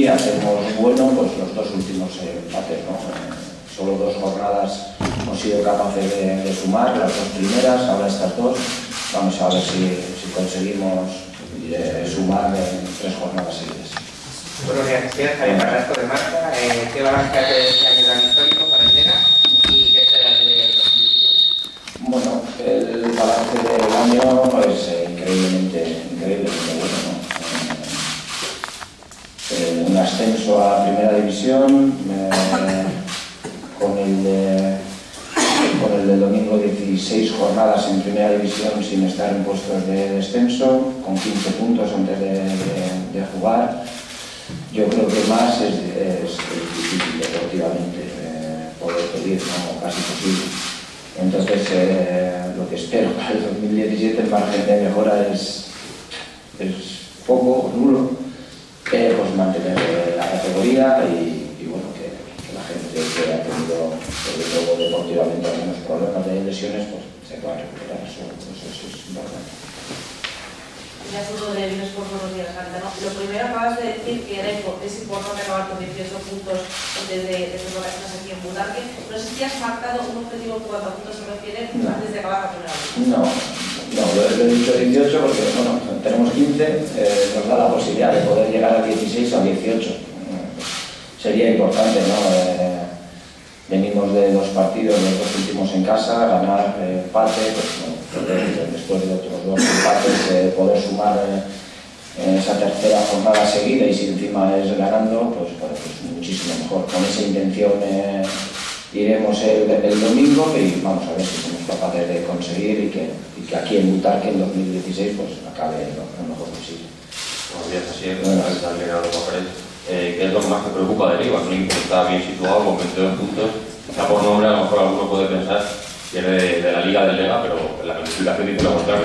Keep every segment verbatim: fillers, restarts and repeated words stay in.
hacemos bueno pues los dos últimos empates, ¿no? Eh, solo dos jornadas hemos sido capaces de, de sumar, las dos primeras, ahora estas dos. Vamos a ver si, si conseguimos eh, sumar en tres jornadas seguidas. Buenos días, Javier Carrasco de Marca. Eh, ¿Qué balance hace de este año tan histórico para el Lega y qué esperas de dos mil dieciocho? Bueno, el balance del año es eh, increíblemente, increíblemente bueno, ¿no? Eh, un ascenso a Primera División, eh, con el de... con el del domingo dieciséis jornadas en Primera División sin estar en puestos de descenso, con quince puntos antes de, de, de jugar. Yo creo que más es, es, es difícil deportivamente eh, poder pedir, ¿no? Casi posible. Entonces, eh, lo que espero para el dos mil diecisiete, el margen de mejora es, es poco, nulo, eh, pues mantener la categoría y, y bueno, que, que la gente que ha tenido, sobre todo deportivamente, algunos problemas de lesiones, pues se pueda recuperar. Eso, eso, eso es importante. Ya fútbol de Vinos por buenos días, Santa, ¿no? Lo primero, acabas de decir que era, es importante acabar con dieciocho puntos antes de, de sus vacaciones aquí en Butarque. No sé si has marcado un objetivo en cuanto a puntos se refiere no. antes de acabar la primera vez. No, no, lo he dicho dieciocho porque bueno, tenemos quince, eh, nos da la posibilidad de poder llegar a dieciséis o dieciocho. Sería importante, ¿no? Eh, venimos de dos partidos, los dos últimos en casa, ganar eh, empate, pues, bueno, después de otros dos empates, eh, poder sumar eh, en esa tercera jornada seguida y si encima es ganando, pues, pues, pues muchísimo mejor. Con esa intención eh, iremos el, el domingo y vamos a ver si somos capaces de conseguir y que, y que aquí en Butarque en dos mil dieciséis pues, acabe lo, lo mejor posible. Buenos días, así es, bueno, Eh, ¿Qué es lo que más te preocupa de Liga? Es un equipo que está bien situado, con veintidós puntos. Quizá por nombre, a lo mejor alguno puede pensar que es de, de la Liga del Lega, pero la clasificación dice lo contrario.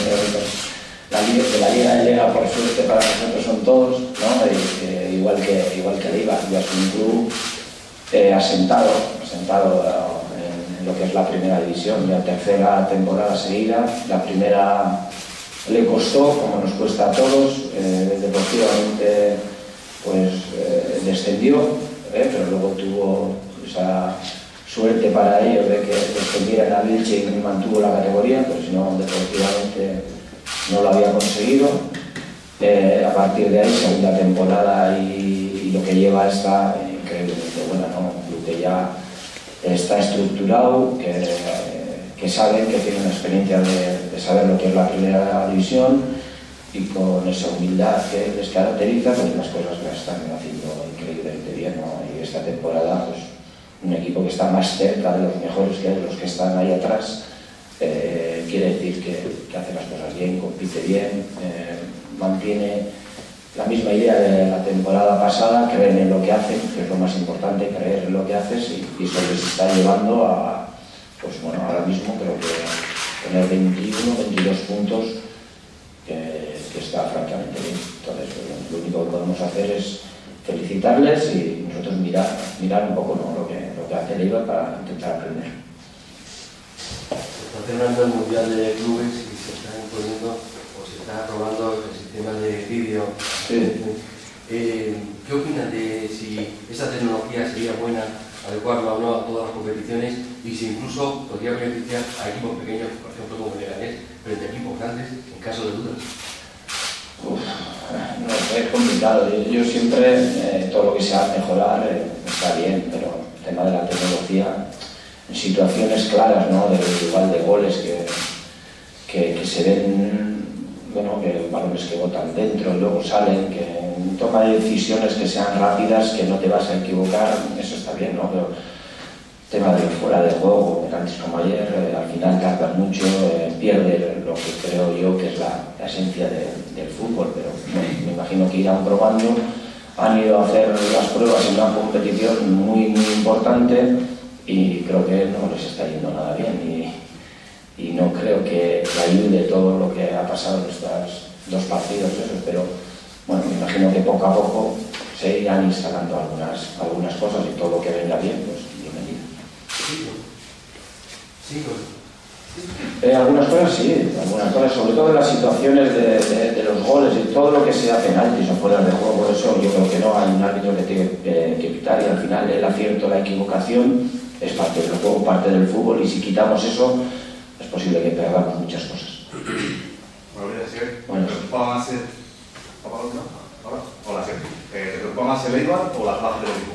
La Liga, de la Liga del Lega, por suerte, para nosotros son todos, ¿no? Eh, igual que igual que Liga, ya es un club eh, asentado, asentado en, en lo que es la primera división, ya tercera temporada seguida. La primera le costó, como nos cuesta a todos, eh, deportivamente pues eh, descendió, eh, pero luego tuvo esa suerte para ellos de que descendiera en la Vilche y mantuvo la categoría, pero si no, deportivamente no lo había conseguido. Eh, a partir de ahí, segunda temporada y, y lo que lleva está increíblemente buena, ¿no? Un club que ya está estructurado, que, eh, que saben que tiene una experiencia de, de saber lo que es la primera división, y con esa humildad que les caracteriza, pues las cosas las están haciendo increíblemente bien, ¿no? Y esta temporada, pues un equipo que está más cerca de los mejores que los que están ahí atrás, eh, quiere decir que, que hace las cosas bien, compite bien, eh, mantiene la misma idea de la temporada pasada, creen en lo que hacen, que es lo más importante, creer en lo que haces, y, y eso les está llevando a, pues bueno, ahora mismo creo que tener veintiuno, veintidós puntos, que, que está francamente bien. Entonces, lo único que podemos hacer es felicitarles y nosotros mirar, mirar un poco, ¿no? lo, que, lo que hace el Eibar para intentar aprender. Se está celebrando el Mundial de Clubes y se está imponiendo o se está aprobando el sistema de vídeo. Sí. Eh, ¿Qué opinan de si esa tecnología sería buena, adecuarla o no a todas las competiciones y si incluso podría beneficiar a equipos pequeños, por ejemplo como el Leganés, frente a equipos grandes en caso de dudas? Uf, no, es complicado. Yo, yo siempre, eh, todo lo que sea mejorar eh, está bien, pero el tema de la tecnología, en situaciones claras, ¿no? de, igual de goles que, que, que se ven, bueno, que balones que botan dentro y luego salen, que toma de decisiones que sean rápidas, que no te vas a equivocar, eso está bien, ¿no? Pero tema de fuera de juego, penaltis como ayer, eh, al final tardan mucho, eh, pierde lo que creo yo que es la, la esencia de, del fútbol, pero bueno, me imagino que irán probando. Han ido a hacer las pruebas en una competición muy, muy importante y creo que no les está yendo nada bien y, y no creo que, que ayude todo lo que ha pasado en estos dos partidos, eso, pero bueno, me imagino que poco a poco se irán instalando algunas, algunas cosas y todo lo que venga bien, pues bienvenido. Sí, sí, Eh, algunas cosas sí, algunas cosas, sobre todo en las situaciones de, de, de los goles y todo lo que sea penaltis o fuera de juego, por eso yo creo que no hay un árbitro que tiene eh, que pitar, y al final el acierto, la equivocación es parte del juego, parte del fútbol, y si quitamos eso es posible que perdamos muchas cosas. Bueno, voy a decir, Bueno. ¿te preocupa más el... ¿Ahora? Hola, sí. Eh, ¿Te preocupa más el Eibar o las bajas del equipo?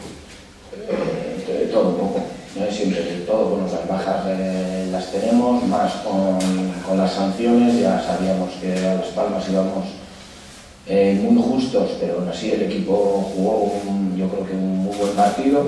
Eh, de todo un poco, no es siempre de todo. Bueno, las bajas eh, las tenemos, más con, con las sanciones, ya sabíamos que a Las Palmas íbamos eh, muy justos, pero aún así el equipo jugó un, yo creo que un muy buen partido,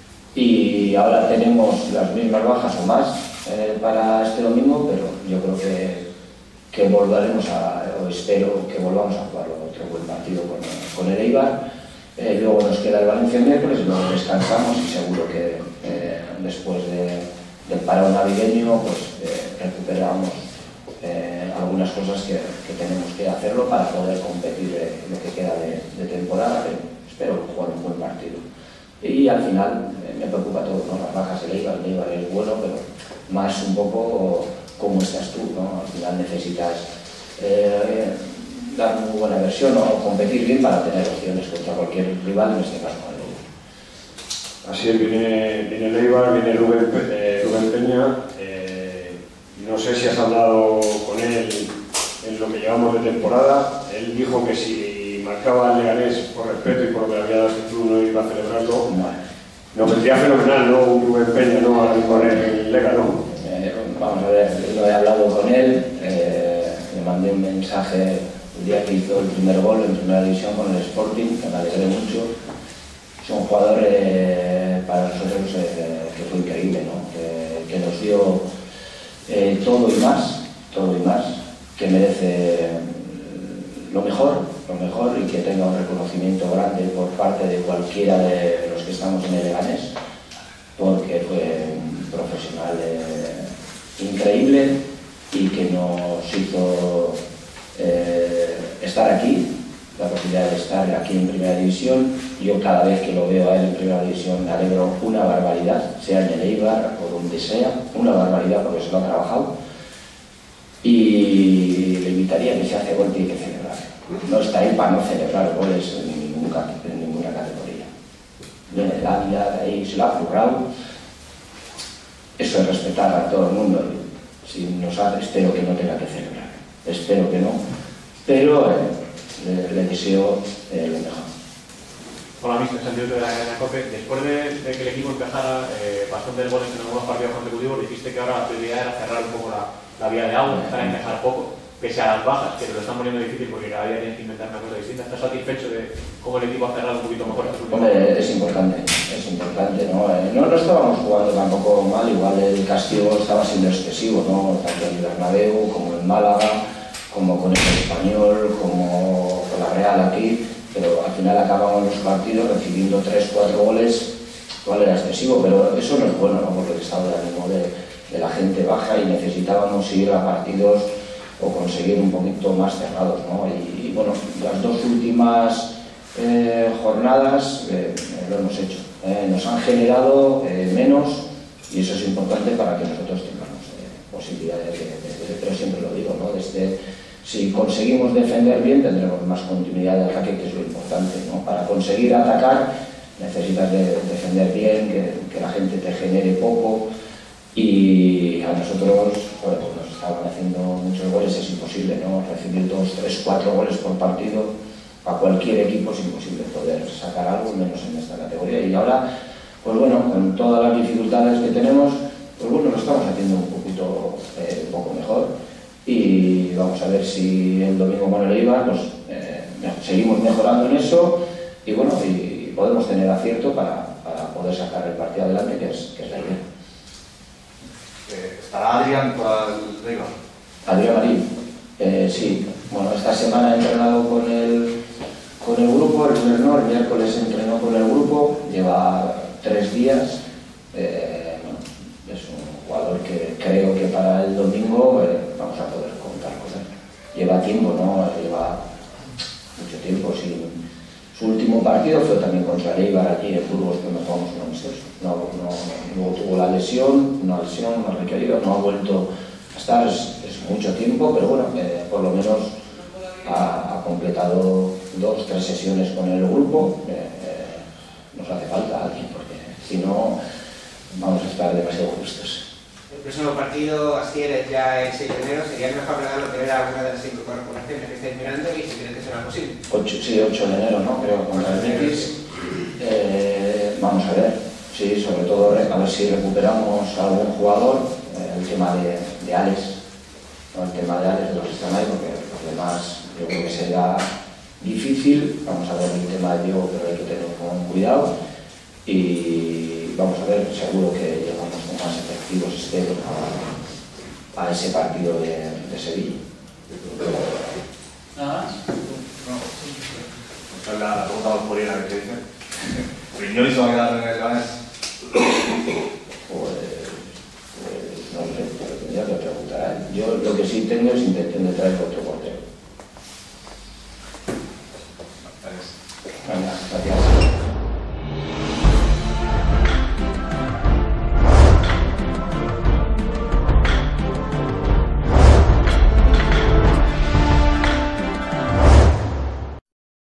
y ahora tenemos las mismas bajas o más eh, para este domingo, pero yo creo que, que volveremos a, o espero que volvamos a jugar otro buen partido con, con el Eibar. Eh, luego nos queda el Valencia el miércoles, luego descansamos y seguro que eh, después de, del parón navideño pues eh, recuperamos eh, algunas cosas que, que tenemos que hacerlo para poder competir eh, lo que queda de, de temporada, pero espero jugar un buen partido. Y al final eh, me preocupa todo, ¿no? Las bajas del Eibar, el Eibar es bueno, pero más un poco cómo estás tú, ¿no? Al final necesitas eh, dar muy buena versión o competir bien para tener opciones contra cualquier rival, en este caso el Eibar. Así es, viene, viene el Eibar, viene Rubén, eh, Rubén Peña. Eh, no sé si has hablado con él en lo que llevamos de temporada. Él dijo que si marcaba el Leganés por respeto y por lo que le había dado este club no iba a celebrarlo. Vale. Nos vendría fenomenal, ¿no? Un Rubén Peña, ¿no? Con el Lega, ¿no? Eh, vamos a ver, lo he hablado con él, eh, le mandé un mensaje el día que hizo el primer gol en primera división con el Sporting, que me alegré mucho. Es un jugador eh, para nosotros eh, que fue increíble, ¿no? que, que nos dio eh, todo y más, todo y más, que merece lo mejor, lo mejor y que tenga un reconocimiento grande por parte de cualquiera de los que estamos en el Leganés, porque fue un profesional eh, increíble y que nos hizo eh, estar aquí, la posibilidad de estar aquí en Primera División. Yo cada vez que lo veo a él en Primera División me alegro una barbaridad, sea en el Eibar o donde sea, una barbaridad porque se lo ha trabajado, y le invitaría a que si hace gol tiene que celebrar. No está ahí para no celebrar goles en, ningún, en ninguna categoría. Viene de Ávila, de ahí se lo ha currado. Eso es respetar a todo el mundo. Si nos hace, espero que no tenga que celebrar, espero que no, pero eh, le, le deseo eh, lo mejor. Hola, mister Santiago de la cadena COPE. Después de, de que el equipo empezara eh, bastantes goles en algunos partidos consecutivos, dijiste que ahora la prioridad era cerrar un poco la, la vía de agua, empezar a encajar poco, pese a las bajas, que te lo están poniendo difícil porque cada día tienes que inventar una cosa distinta. ¿Estás satisfecho de cómo el equipo ha cerrado un poquito mejor estos últimos? Hombre, es importante, es importante, ¿no? Eh, no, no estábamos jugando tampoco mal, igual el castigo estaba siendo excesivo, ¿no? Tanto en el Bernabéu como en Málaga, como con el Español, como con la Real aquí, pero al final acabamos los partidos recibiendo tres, cuatro goles, igual era excesivo, pero eso no es bueno, ¿no? Porque el estado de ánimo de, de la gente baja y necesitábamos ir a partidos o conseguir un poquito más cerrados, ¿no? Y, y bueno, las dos últimas eh, jornadas eh, lo hemos hecho. Eh, nos han generado eh, menos y eso es importante para que nosotros tengamos eh, posibilidades de, de, de, pero siempre lo digo, ¿no? Desde, si conseguimos defender bien tendremos más continuidad de ataque, que es lo importante, ¿no? Para conseguir atacar necesitas de, defender bien, que, que la gente te genere poco, y a nosotros, bueno, pues nos estaban haciendo muchos goles, es imposible, ¿no? Recibir dos, tres, cuatro goles por partido a cualquier equipo es imposible poder sacar algo, menos en esta categoría. Y ahora, pues bueno, con todas las dificultades que tenemos, pues bueno, lo estamos haciendo un poquito, eh, un poco mejor, y vamos a ver si el domingo con el Eibar pues eh, seguimos mejorando en eso, y bueno, y podemos tener acierto para, para poder sacar el partido adelante, que es, que es la idea. ¿Estará Adrián para el Eibar? Adrián Marín, eh, sí. Bueno, esta semana he entrenado con el, con el grupo, el lunes no, el miércoles entrenó con el grupo, lleva tres días. Eh, bueno, es un jugador que creo que para el domingo eh, vamos a poder contar con él. Lleva tiempo, ¿no? Lleva mucho tiempo sin... Su último partido fue también contra el Eibar allí en Burgos, que nos jugamos un amistoso. No, no, luego tuvo la lesión, una lesión más requerida, no ha vuelto Hasta es, es mucho tiempo, pero bueno, eh, por lo menos ha, ha completado dos, tres sesiones con el grupo. Eh, eh, nos hace falta alguien, porque si no vamos a estar demasiado justos. El próximo partido, Asier, es ya el seis de enero. Sería mejor hablar lo que era alguna de las cinco corporaciones que estáis mirando y si crees que será posible. ocho, sí, ocho de enero, ¿no? Creo, contra el Betis. Eh, vamos a ver, sí, sobre todo a ver si recuperamos a algún jugador. Eh, el tema de, de Alex, ¿no? El tema de Alex, de los que están ahí, porque los demás yo creo que será difícil. Vamos a ver el tema de Diego, pero hay que tener con cuidado. Y vamos a ver, seguro que llegamos con más efectivos este a, a ese partido de, de Sevilla. ¿Nada más? No. Esa es la, la pregunta valporiana que se dice. ¿Riñoni se va a quedar en el Leganés? Pues, pues no sé, pero tendría que preguntar a él. Yo lo que sí tengo es intención de traer otro portero. Gracias. Venga, gracias.